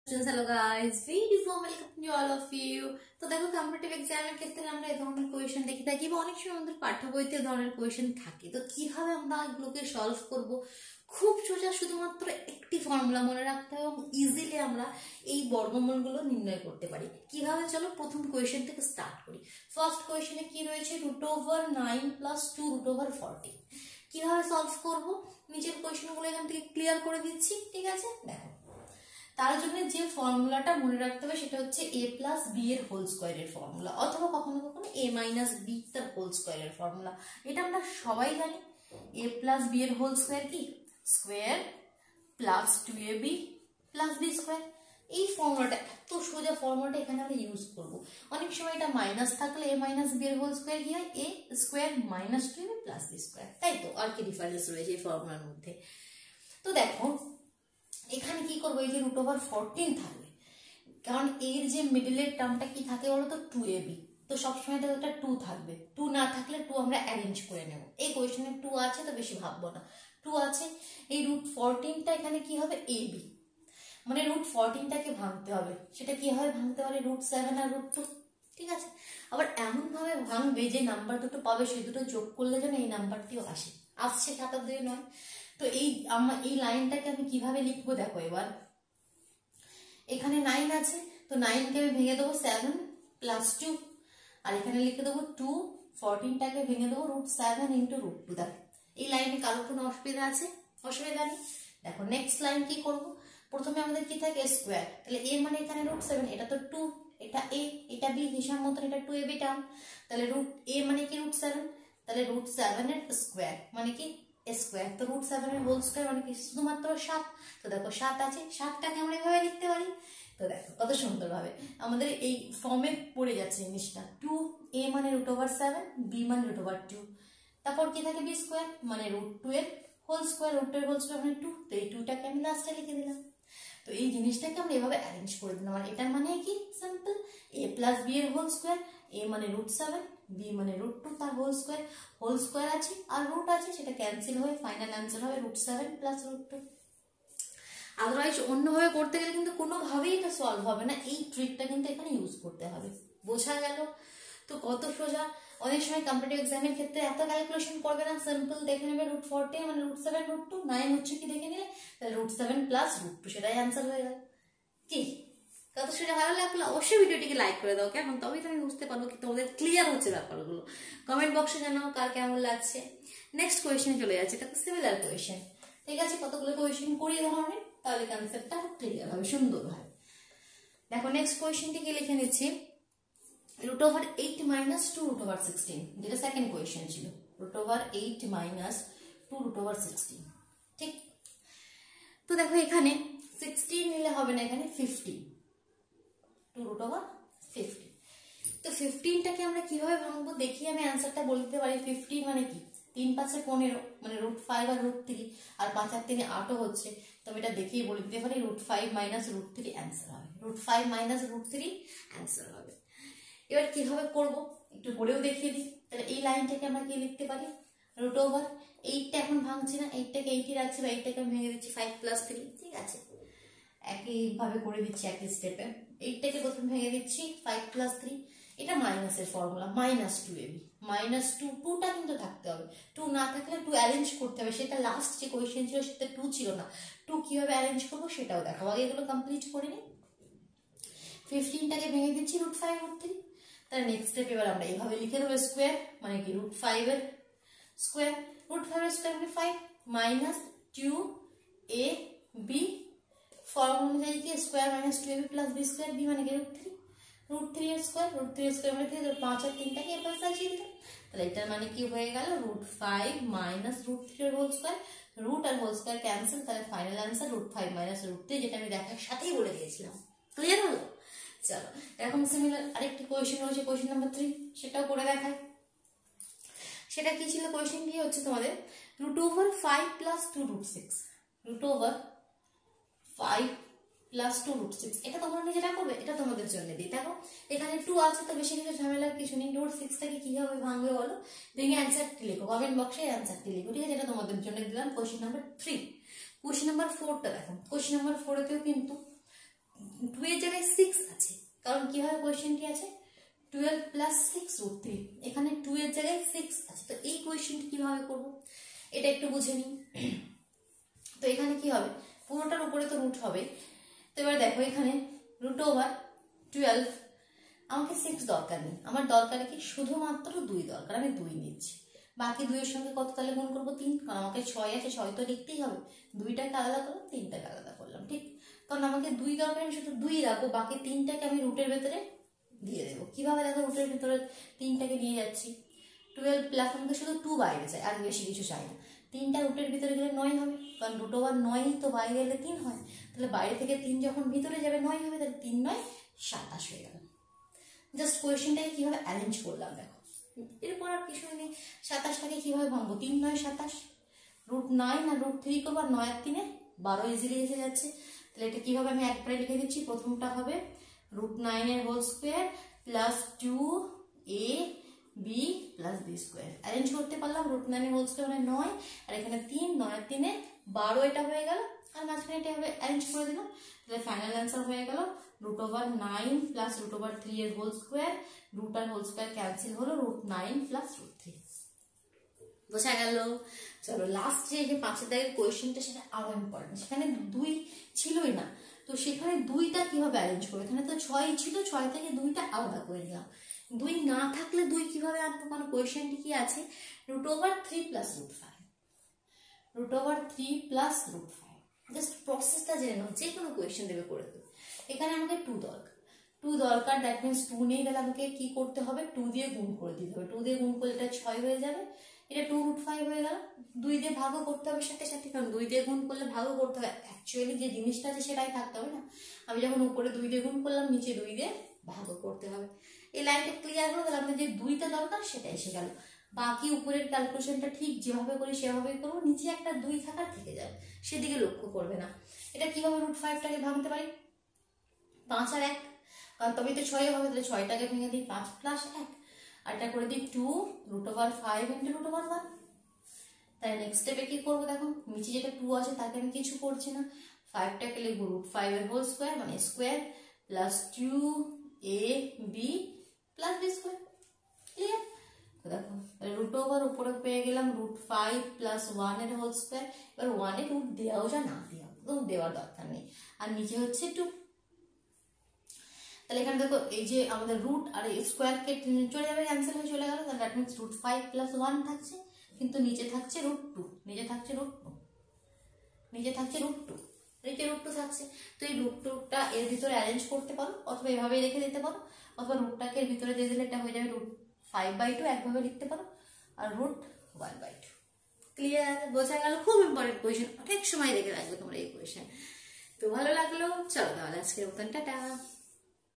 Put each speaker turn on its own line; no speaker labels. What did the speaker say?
Hello guys, very warm welcome to all of you. তো দেখো competitive এক্সামের ক্ষেত্রে আমরা এই ধরনের কোয়েশ্চেন দেখে থাকি বা অনেক সময় আমাদের পাঠ্য বইতে এই ধরনের কোয়েশ্চেন থাকে। তো কিভাবে আমরা এগুলোকে সলভ করব? খুব সোজা, শুধুমাত্র একটি ফর্মুলা মনে রাখতে হবে এবং ইজিলি আমরা এই বর্গমূলগুলো নির্ণয় করতে পারি। কিভাবে, চলো প্রথম কোয়েশ্চেন থেকে স্টার্ট করি। ফার্স্ট কোয়েশ্চেনে কি রয়েছে? √9 + 2√14। কিভাবে সলভ করব? নিচের কোয়েশ্চেনগুলো এখান থেকে ক্লিয়ার করে দিচ্ছি, ঠিক আছে? দেখো, তার জন্য যে ফর্মুলাটা মনে রাখতে হবে সেটা হচ্ছে a প্লাস বি এর হোল স্কোয়ারের ফর্মুলা, অথবা কখনো কখনো a মাইনাস বি তার হোল স্কোয়ারের ফর্মুলা। এটা আমরা সবাই জানি। a প্লাস বি এর হোল স্কোয়ার কি? Square plus 2ab plus B square. এই ফর্মুলাটা, এত সোজা ফর্মুলাটা এখানে আমরা ইউজ করব। অনেক সময় এটা মাইনাস থাকলে a মাইনাস বি এর হোল স্কোয়ার কি হয়? a square minus 2ab plus B square, তাই তো? আর কি ডিফারেন্স রয়েছে এই ফর্মুলার মধ্যে? তো দেখো, এখানে কি করবো? এই যে √14 থাকবে, কারণ এর যে মিডলের টার্মটা কি থাকে বলতো? 2ab। তো সবসময় তো একটা 2 থাকবে, 2 না থাকলে 2 আমরা অ্যারেঞ্জ করে নেব। এই কোয়েশ্চনে 2 আছে, তো বেশি ভাববো না, 2 আছে। এই √14টা এখানে কি হবে? ab, মানে √14টাকে ভাঙতে হবে। সেটা কি হবে ভাঙতে পারে? √7 আর √2, ঠিক আছে? আবার এমন ভাবে ভাঙবে যে নাম্বার দুটো পাবে সেই দুটো যোগ করলে যেন এই নাম্বারটিও আসছে 7 নয়। তো এই লাইনটাকে আমি কিভাবে লিখবো দেখো এবার। এখানে 9 আছে, তো 9কে আমি ভেঙে দেবো 7 + 2, আর এখানে লিখে দেবো 2। 14টাকে ভেঙে দেবো √7 × √2। দেখো, এই লাইনে কারো কোনো অসুবিধা আছে? অসুবিধা নেই। দেখো নেক্সট লাইন কি করব? প্রথমে আমাদের কি থাকে? স্কোয়ার। তাহলে a মানে এখানে √7, এটা তো 2, এটা a, এটা b, হিসাব মতন এটা 2ab টার্ম। তাহলে a মানে কি? √7, তাহলে √7 এর স্কোয়ার মানে কি? স্কোয়ার। তো √7 এর হোল স্কোয়ার মানে কি? শুধুমাত্র 7। তো দেখো 7 আছে, 7টাকে আমরা এভাবে লিখতে পারি। তো দেখো কত সুন্দর ভাবে আমাদের এই ফর্মে পড়ে যাচ্ছে জিনিসটা। 2a মানে √7, b মানে √2, তারপর কি থাকে? b স্কোয়ার মানে √2 এর হোল স্কোয়ার। √2 এর হোল স্কোয়ার মানে 2, তো এই 2টাকে আমি লাস্টে লিখে দিলাম। তো এই জিনিসটাকে আমরা এভাবে অ্যারেঞ্জ করে দিলাম। আর এটার মানে কি? সিম্পল, a প্লাস বি এর হোল স্কোয়ার, a মানে √7, b মানে √2 তার হোল স্কোয়ার আছে আর রুট আছে, সেটা ক্যান্সেল হয়ে ফাইনাল অ্যান্সার হবে √7 + √2। আদারওয়াইজ অন্যভাবে করতে গেলে কিন্তু কোনোভাবেই এটা সলভ হবে না। এই ট্রিকটা কিন্তু এখানে ইউজ করতে হবে। বোঝা গেল তো কত সোজা? অনেক সময় কম্পিটিটিভ এক্সামের ক্ষেত্রে এত ক্যালকুলেশন করবে না, সিম্পল দেখে নেবে √14 মানে √7 √2, 9 হচ্ছে কি দেখে নিলে, তাহলে √7 + √2, সেটাই অ্যান্সার হয়ে গেল। কি কত সোজা? ভালো লাগলো? অবশ্যই ভিডিওটিকে লাইক করে দাও, কেমন? তবেই তো আমি বুঝতে পারবো কি তোমাদের ক্লিয়ার হচ্ছে ব্যাপারগুলো। কমেন্ট বক্সে জানাও কার কেমন লাগছে। নেক্সট কোয়েশ্চেনে চলে যাচ্ছে, এটা তো সিমিলার কোয়েশ্চেন, ঠিক আছে? কতগুলো কোয়েশ্চেন করি ধরনের, তাহলে কনসেপ্টটা ক্লিয়ার হবে সুন্দরভাবে। দেখো নেক্সট কোয়েশ্চেনটিকে লিখে নিচ্ছি। √8 - 2√16, যেটা সেকেন্ড কোয়েশ্চেন ছিল। √8 - 2√16, ঠিক? তো দেখো এখানে 16 নিলে হবে না, এখানে 15, 2√15। তো 15টাকে আমরা কিভাবে ভাঙবো দেখি। আমি অ্যান্সারটা বলতে পারি। 15 মানে কি? 3 × 5 = 15, মানে √5 আর √3, আর 5 আর 3 8ও হচ্ছে। তো আমি এটা দেখেই বলে দিতে পারি √5 - √3 অ্যান্সার হবে। √5 - √3 অ্যান্সার হবে। এবার কিভাবে করব একটু বলেও দেখিয়ে দিই। তাহলে এই লাইনটাকে আমরা কি লিখতে পারি? √8টা এখন ভাঙছি না, 8টাকে 8ই রাখছি, বা 8টাকে আমি ভেঙে দিচ্ছি 5 + 3, ঠিক আছে? একইভাবে করে দিচ্ছি একই স্টেপে। 8টাকে প্রথমে ভেঙে দিচ্ছি 5 + 3, এটা মাইনাসের ফর্মুলা, -2ab, -2টা কিন্তু থাকতে হবে। 2 না থাকলে 2 অ্যারেঞ্জ করতে হবে। সেটা লাস্ট যে কোয়েশ্চেন ছিল সেটা 2 ছিল না। 2 কিভাবে অ্যারেঞ্জ করবো সেটাও দেখাবো, আগে এগুলো কমপ্লিট করে নিই। 15টাকে ভেঙে দিচ্ছি √5 √3। তাহলে নেক্সট স্টেপ এবার আমরা এইভাবে লিখে দেবো স্কোয়ার মানে কি? √5 এর স্কোয়ার, √5 এর স্কোয়ার মানে 5 - 2ab, ফর্মুলা অনুযায়ী কি? Square -2ab + b square, b মানে কি? √3 এর স্কোয়ার, √3 এর স্কোয়ার মানে কি? 5 আর 3টাকে এবার সাজিয়ে দিলাম। তাহলে এটার মানে কি হয়ে গেল? √5 - √3 এর হোল স্কোয়ার, রুট আর হোল স্কোয়ার ক্যান্সেল, তাহলে ফাইনাল অ্যান্সার √5 - √3, যেটা আমি দেখার সাথেই বলে দিয়েছিলাম। ক্লিয়ার হলো? চলো এখন সিমিলার আরেকটি কোয়েশ্চেন রয়েছে, কোয়েশ্চেন নাম্বার 3, সেটাও করে দেখাই। সেটা কি ছিল? কোয়েশ্চেন কি হচ্ছে তোমাদের? √5 + 2√6, √5 + 2√6, এটা তোমরা নিজেরা করবে, এটা তোমাদের জন্য দিই। দেখো এখানে 2 আছে, তো বেশি কিছু ঝামেলার কিছু নেই। √6টাকে কিভাবে ভাঙবে বলো? ভেঙে অ্যান্সারটি লিখো, কমেন্ট বক্সে অ্যান্সারটি লিখো, ঠিক আছে? এটা তোমাদের জন্য দিলাম কোয়েশ্চেন নাম্বার 3। কোয়েশ্চেন নাম্বার 4টা দেখো। কোয়েশ্চেন নাম্বার 4এতেও কিন্তু এর জায়গায় 6 আছে, কারণ কিভাবে কোয়েশ্চেনটি আছে 12 প্লাস 6 রুট 3, এখানে 2 এর জায়গায় 6 আছে। তো এই কোয়েশ্চেনটি কিভাবে করব এটা একটু বুঝে নিই। তো এখানে কি হবে, পুরোটার উপরে তো রুট হবে। তো এবার দেখো এখানে রুট ওভার 12, আমাকে 6 দরকার নেই, আমার দরকার কি শুধুমাত্র 2 দরকার, আমি 2 নিচ্ছি। বাকি 2 এর সঙ্গে কত তাহলে গুণ করবো 3, কারণ আমাকে 6 আছে, 6 তো লিখতেই হবে। 2টাকে আলাদা করলাম, 3টাকে আলাদা করলাম, ঠিক। কারণ আমাকে 2 দরকার, আমি শুধু 2 রাখবো, বাকি 3টাকে আমি রুটের ভেতরে দিয়ে দেবো। কিভাবে দেখো, রুটের ভিতরে 3টাকে নিয়ে যাচ্ছি, 12 প্লাস আমাকে শুধু 2 বাইরে চাই, আর বেশি কিছু চাই না। 3টা রুটের ভিতরে গেলে 9 হবে, কারণ রুট ওভার 9 তো বাইরে এলে 3 হয়, তাহলে বাইরে থেকে 3 যখন ভিতরে যাবে 9 হবে, তাহলে 3 9 27 হয়ে গেল। জাস্ট কোয়েশ্চেনটাকে কিভাবে অ্যারেঞ্জ করলাম দেখো, এরপর আর কিছু নেই। 27টাকে কিভাবে ভাঙবো, 3 9 27, রুট 9 আর রুট 3 করবো, আর 9 আর 3 12 ইজিলি এসে যাচ্ছে। তাহলে এটা কিভাবে আমি একবারে লিখে দিচ্ছি, প্রথমটা হবে রুট 9 এর whole square plus 2a b plus b square. Arrange করতে পারলাম, রুট 9 এর হোল স্কোয়ার মানে 9, আর এখানে 3, 9 আর 3 12, এটা হয়ে গেল, আর মাঝখানে এটা হবে অ্যারেঞ্জ করে দিলাম। তাহলে ফাইনাল অ্যান্সার হয়ে গেল root over 9 plus root over 3 এর হোল স্কোয়ার, রুট আর হোল স্কোয়ার ক্যান্সেল হলো, রুট 9 প্লাস রুট 3। বোঝা গেল? চলো লাস্ট যে 5 দাগের কোয়েশ্চেনটা, সেটা আরো ইম্পর্টেন্ট। সেখানে 2 ছিলই না, তো সেখানে 2টা কিভাবে অ্যারেঞ্জ করবো, এখানে তো 6 ছিল, 6 থেকে 2টা আলাদা করে নিলাম। 2 না থাকলে 2 কিভাবে আনবো, কারণ কোয়েশ্চেনটি কি আছে root over 3 plus root 5, root over 3 plus root 5। Just প্রসেসটা জেনে নাও, যে কোনো কোয়েশ্চেন দেবে করে দেবে। এখানে আমাকে 2 দরকার, 2 দরকার, দ্যাট মিনস 2 নেই, তাহলে আমাকে কি করতে হবে, 2 দিয়ে গুণ করে দিতে হবে। 2 দিয়ে গুণ করলে এটা 6 হয়ে যাবে, এটা 2 রুট 5 হয়ে গেল। 2 দিয়ে ভাগও করতে হবে সাথে সাথে, কারণ 2 দিয়ে গুণ করলে ভাগও করতে হবে, অ্যাকচুয়ালি যে জিনিসটা আছে সেটাই থাকতে হবে না। আমি যখন উপরে 2 দিয়ে গুণ করলাম, নিচে 2 দিয়ে ভাগও করতে হবে। এই লাইনটা ক্লিয়ার হলো, তাহলে আমাদের যে 2টা দরকার সেটা এসে গেল। বাকি উপরের ক্যালকুলেশনটা ঠিক যেভাবে করি সেভাবেই করবো, নিচে একটা 2 থাকার থেকে যাবে, সেদিকে লক্ষ্য করবে না। এটা কিভাবে রুট 5টাকে ভাঙতে পারি, 5 আর 1, কারণ তবেই তো 6 হবে, তাহলে 6টাকে ভেঙে দিই 5 প্লাস 1, আর এটা করে দিই 2 root over 5 into root over 1। তাই নেক্সট স্টেপে কি করবো দেখো, নিচে যেটা 2 আছে তাকে আমি কিছু করছি না, 5টাকে লিখবো রুট 5 এর হোল স্কোয়ার মানে square plus 2ab plus b square. Clear? তো দেখো রুট ওভার উপরে পেয়ে গেলাম রুট 5 প্লাস 1 এর হোল স্কোয়ার। এবার 1 এর রুট দেওয়াও যা না দেওয়া, একদম দেওয়ার দরকার নেই, আর নিচে হচ্ছে 2। তাহলে এখানে দেখো এই যে আমাদের রুট আর স্কোয়ার কে চলে যাবে, ক্যান্সেল হয়ে চলে গেল, তাহলে দ্যাট মিন্স রুট 5 প্লাস 1 থাকছে, কিন্তু নিচে থাকছে রুট 2, নিচে থাকছে রুট 2, নিচে থাকছে রুট 2, নিচে রুট 2 থাকছে। তো এই রুট 2টা এর ভিতরে অ্যারেঞ্জ করতে পারো, অথবা এভাবে রেখে দিতে পারো, অথবা রুটটাকে এর ভিতরে দিয়ে দিলে এটা হয়ে যাবে রুট 5/2, একভাবে লিখতে পারো, আর রুট 1/2। ক্লিয়ার? বোঝা গেল? খুব ইম্পর্টেন্ট কোয়েশ্চেন, অনেক সময় রেখে রাখবে তোমরা এই কোয়েশ্চেন। তো ভালো লাগলো, চলো তাহলে আজকের মতন টাটা।